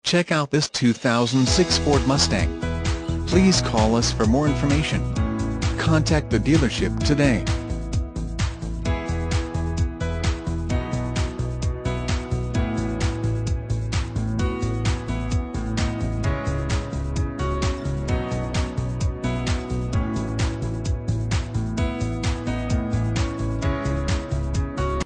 Check out this 2006 Ford Mustang. Please call us for more information. Contact the dealership today.